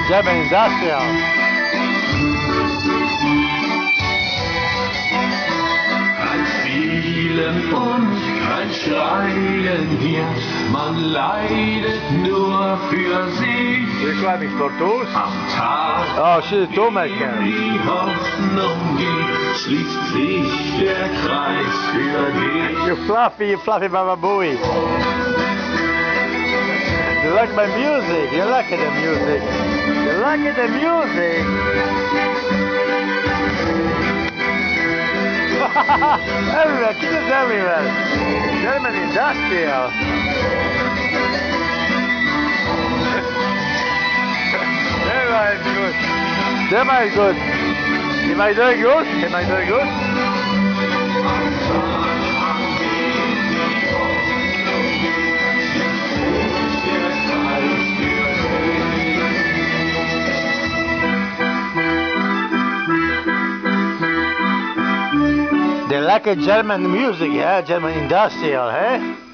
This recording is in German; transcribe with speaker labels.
Speaker 1: German Industrial.
Speaker 2: Kein Spielen und kein Schreien hier, man leidet nur für sich.
Speaker 1: Reclaiming Tortoise.
Speaker 2: Am Tag,
Speaker 1: Oh, she's a toolmaker.
Speaker 2: die Hoffnung geht, schließt sich der Kreis für dich.
Speaker 1: You fluffy Baba Booey. You like my music? You like the music? You like the music? Everywhere, kittens everywhere. German Industrial. Very good. Very good. Am I doing good? Am I doing good? They like a German music, yeah? German Industrial, eh?